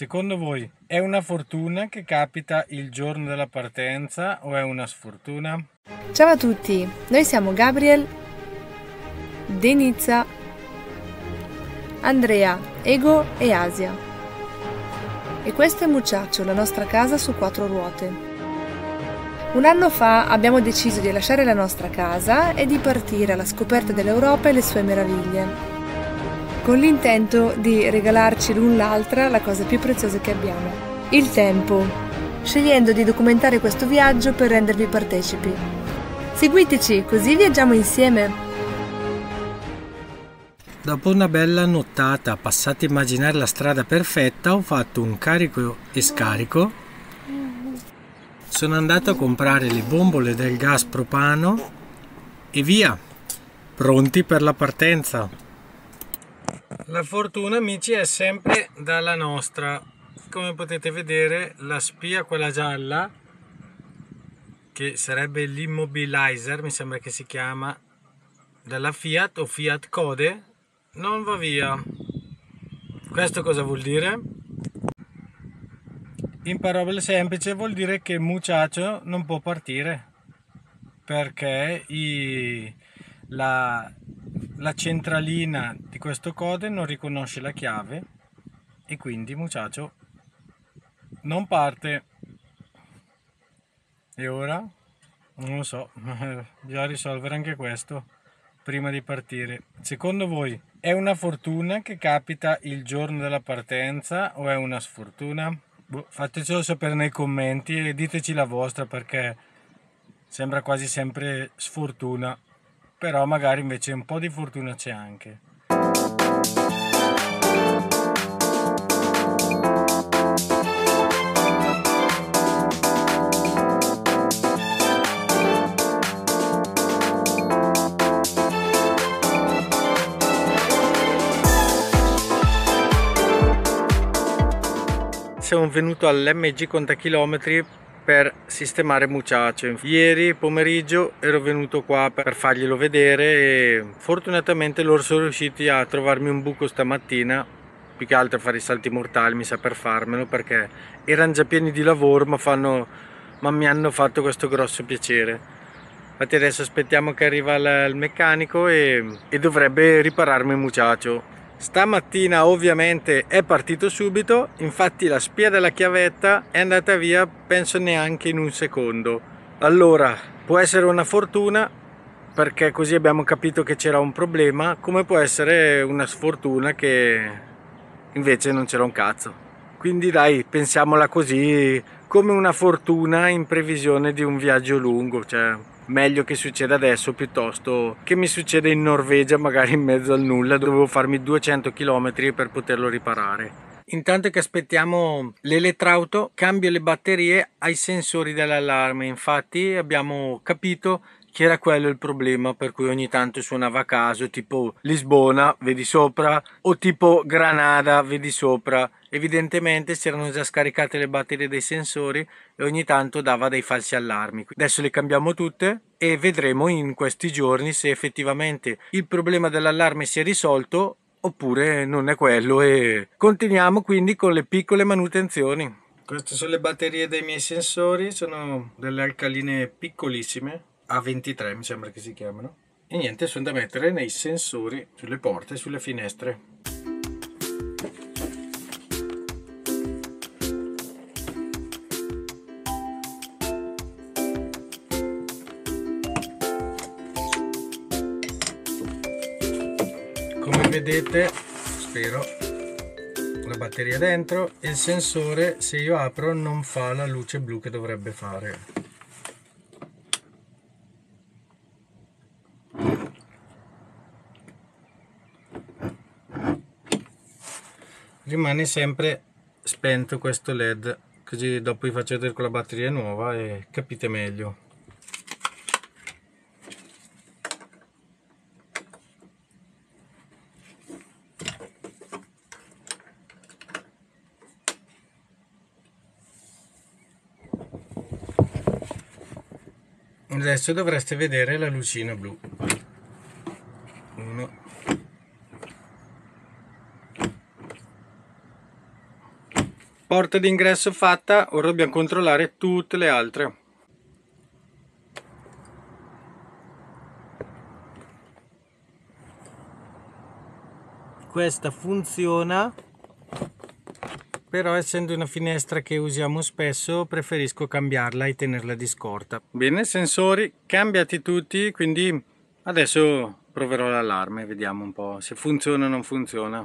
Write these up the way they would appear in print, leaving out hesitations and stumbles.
Secondo voi è una fortuna che capita il giorno della partenza o è una sfortuna? Ciao a tutti, noi siamo Gabriel, Denizza, Andrea, Ego e Asia. E questo è Muchacho, la nostra casa su 4 ruote. Un anno fa abbiamo deciso di lasciare la nostra casa e di partire alla scoperta dell'Europa e le sue meraviglie, con l'intento di regalarci l'un l'altra la cosa più preziosa che abbiamo, il tempo, scegliendo di documentare questo viaggio per rendervi partecipi. Seguiteci, così viaggiamo insieme! Dopo una bella nottata passata a immaginare la strada perfetta, ho fatto un carico e scarico. Sono andato a comprare le bombole del gas propano e via, pronti per la partenza. La fortuna, amici, è sempre dalla nostra. Come potete vedere, la spia, quella gialla, che sarebbe l'immobilizer, mi sembra che si chiama, della Fiat o Fiat Code, non va via. Questo cosa vuol dire? In parole semplici vuol dire che Muchacho non può partire perché la centralina di questo code non riconosce la chiave e quindi Muchacho non parte. E ora? Non lo so, bisogna risolvere anche questo prima di partire. Secondo voi è una fortuna che capita il giorno della partenza o è una sfortuna? Fatecelo sapere nei commenti e diteci la vostra, perché sembra quasi sempre sfortuna, però magari invece un po' di fortuna c'è anche. Sono venuto all'MG Contachilometri per sistemare Muchacho. Ieri pomeriggio ero venuto qua per farglielo vedere e fortunatamente loro sono riusciti a trovarmi un buco stamattina, più che altro a fare i salti mortali, mi sa, per farmelo, perché erano già pieni di lavoro ma mi hanno fatto questo grosso piacere. Infatti adesso aspettiamo che arriva il meccanico e dovrebbe ripararmi Muchacho. Stamattina ovviamente è partito subito, infatti la spia della chiavetta è andata via penso neanche in un secondo. Allora, può essere una fortuna perché così abbiamo capito che c'era un problema, come può essere una sfortuna che invece non c'era un cazzo. Quindi dai, pensiamola così, come una fortuna in previsione di un viaggio lungo, cioè meglio che succeda adesso piuttosto che mi succeda in Norvegia, magari in mezzo al nulla, dovevo farmi 200 km per poterlo riparare. Intanto che aspettiamo l'elettrauto, cambio le batterie ai sensori dell'allarme. Infatti abbiamo capito che era quello il problema, per cui ogni tanto suonava a caso, tipo Lisbona, vedi sopra, o tipo Granada, vedi sopra. Evidentemente si erano già scaricate le batterie dei sensori e ogni tanto dava dei falsi allarmi. Adesso le cambiamo tutte e vedremo in questi giorni se effettivamente il problema dell'allarme si è risolto oppure non è quello, e continuiamo quindi con le piccole manutenzioni. Queste sono le batterie dei miei sensori, sono delle alcaline piccolissime, A23 mi sembra che si chiamano, e niente, sono da mettere nei sensori sulle porte e sulle finestre. Come vedete, spero, la batteria dentro e il sensore, se io apro, non fa la luce blu che dovrebbe fare. Rimane sempre spento questo LED, così dopo vi faccio vedere con la batteria nuova e capite meglio. Adesso dovreste vedere la lucina blu. 1, 2, Porta d'ingresso fatta, ora dobbiamo controllare tutte le altre. Questa funziona, però essendo una finestra che usiamo spesso preferisco cambiarla e tenerla di scorta. Bene, sensori cambiati tutti, quindi adesso proverò l'allarme, vediamo un po' se funziona o non funziona.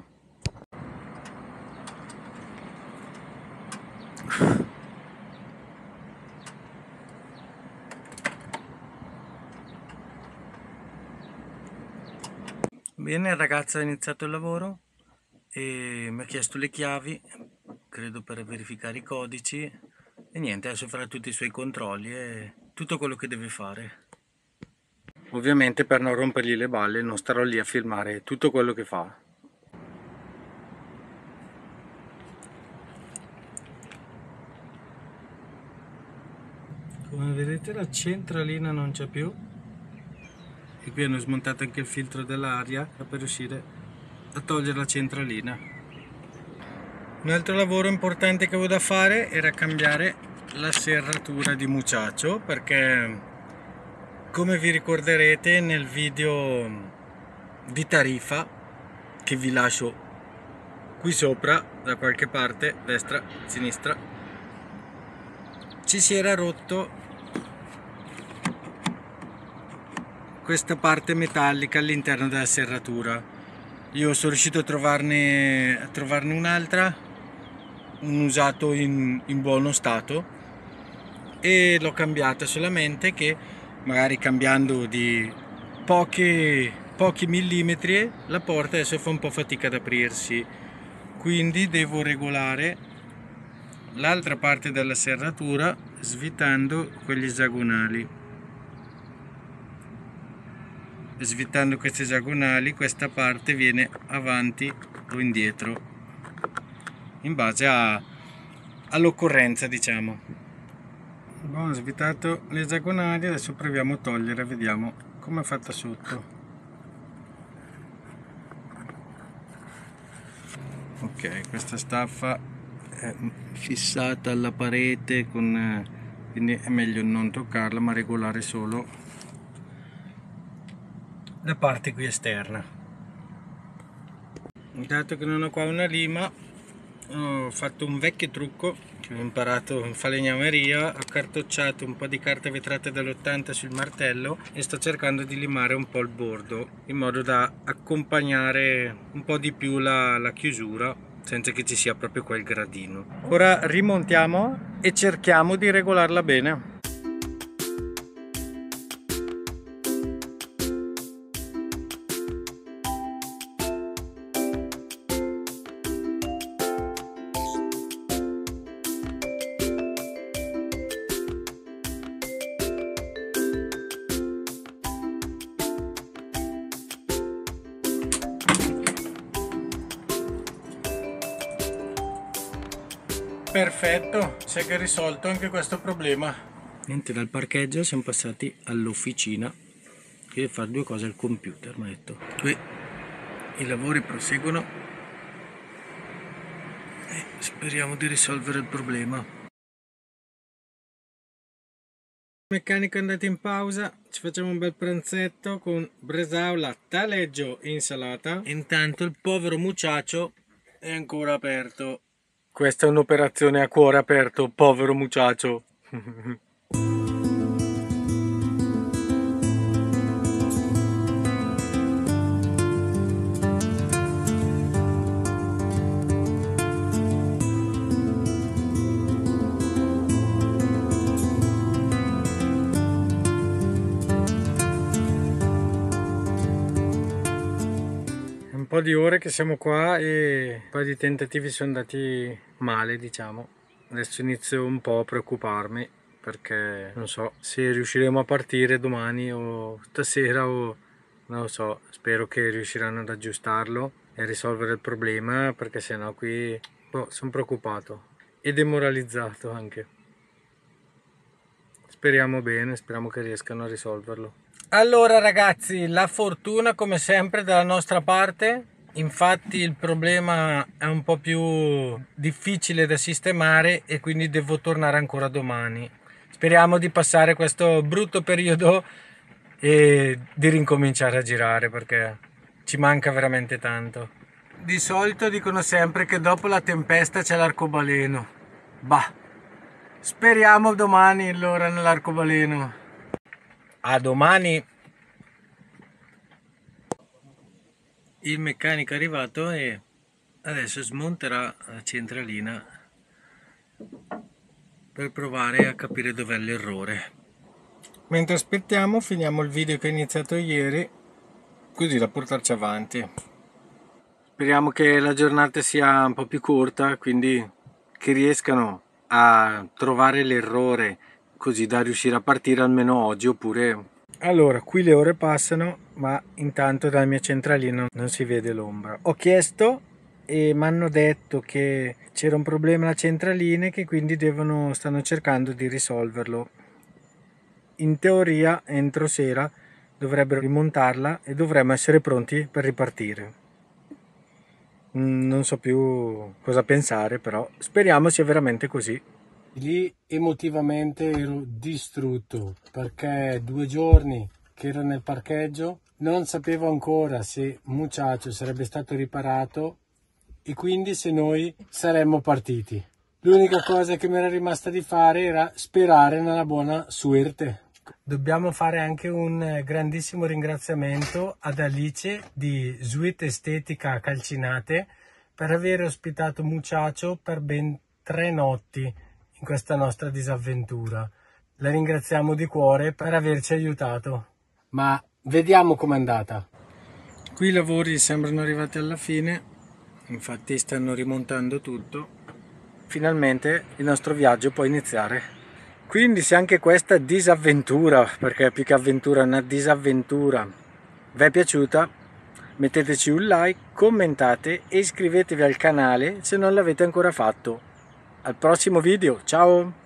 Bene, il ragazzo ha iniziato il lavoro e mi ha chiesto le chiavi, credo per verificare i codici, e niente, adesso farà tutti i suoi controlli e tutto quello che deve fare. Ovviamente per non rompergli le balle non starò lì a filmare tutto quello che fa. Come vedete la centralina non c'è più e qui hanno smontato anche il filtro dell'aria per riuscire a togliere la centralina. Un altro lavoro importante che avevo da fare era cambiare la serratura di Muchacho, perché come vi ricorderete nel video di tariffa che vi lascio qui sopra da qualche parte, destra, sinistra, ci si era rotto questa parte metallica all'interno della serratura. Io sono riuscito a trovarne un'altra, un usato in buono stato, e l'ho cambiata, solamente che magari cambiando di pochi millimetri la porta adesso fa un po' fatica ad aprirsi, quindi devo regolare l'altra parte della serratura svitando quegli esagonali. Svitando questi esagonali questa parte viene avanti o indietro in base all'occorrenza, diciamo. Ho svitato gli esagonali, adesso proviamo a togliere, vediamo come è fatta sotto. Ok, questa staffa è fissata alla parete quindi è meglio non toccarla ma regolare solo la parte qui esterna. Dato che non ho qua una lima, ho fatto un vecchio trucco che ho imparato in falegnameria. Ho cartocciato un po' di carta vetrata dell'80 sul martello e sto cercando di limare un po' il bordo in modo da accompagnare un po' di più la chiusura senza che ci sia proprio quel gradino. Ora rimontiamo e cerchiamo di regolarla bene. Perfetto, si è risolto anche questo problema. Niente, dal parcheggio siamo passati all'officina che deve fare due cose al computer, mi ha detto. Qui i lavori proseguono e speriamo di risolvere il problema. Il meccanico è andato in pausa, ci facciamo un bel pranzetto con bresaola, taleggio e insalata. Intanto il povero Muchacho è ancora aperto. Questa è un'operazione a cuore aperto, povero Muchacho. Un po' di ore che siamo qua e un po' di tentativi sono andati male, diciamo. Adesso inizio un po' a preoccuparmi perché non so se riusciremo a partire domani o stasera o non lo so. Spero che riusciranno ad aggiustarlo e a risolvere il problema, perché sennò qui sono preoccupato e demoralizzato anche. Speriamo bene, speriamo che riescano a risolverlo. Allora ragazzi, la fortuna come sempre dalla nostra parte. Infatti il problema è un po' più difficile da sistemare e quindi devo tornare ancora domani. Speriamo di passare questo brutto periodo e di rincominciare a girare perché ci manca veramente tanto. Di solito dicono sempre che dopo la tempesta c'è l'arcobaleno. Bah, speriamo domani allora nell'arcobaleno. A domani! Il meccanico è arrivato e adesso smonterà la centralina per provare a capire dov'è l'errore. Mentre aspettiamo finiamo il video che ho iniziato ieri, così da portarci avanti. Speriamo che la giornata sia un po' più corta, quindi che riescano a trovare l'errore così da riuscire a partire almeno oggi, oppure... Allora, qui le ore passano, ma intanto dalla mia centralina non si vede l'ombra. Ho chiesto e mi hanno detto che c'era un problema alla centralina e che quindi stanno cercando di risolverlo. In teoria entro sera dovrebbero rimontarla e dovremmo essere pronti per ripartire. Non so più cosa pensare, però speriamo sia veramente così. Lì emotivamente ero distrutto perché 2 giorni che ero nel parcheggio, non sapevo ancora se Muchacho sarebbe stato riparato e quindi se noi saremmo partiti. L'unica cosa che mi era rimasta di fare era sperare nella buona suerte. Dobbiamo fare anche un grandissimo ringraziamento ad Alice di Sweet Estetica Calcinate per aver ospitato Muchacho per ben 3 notti in questa nostra disavventura. La ringraziamo di cuore per averci aiutato. Ma vediamo com'è andata. Qui i lavori sembrano arrivati alla fine, infatti stanno rimontando tutto. Finalmente il nostro viaggio può iniziare. Quindi se anche questa disavventura, perché più che avventura è una disavventura, vi è piaciuta, metteteci un like, commentate e iscrivetevi al canale se non l'avete ancora fatto. Al prossimo video, ciao!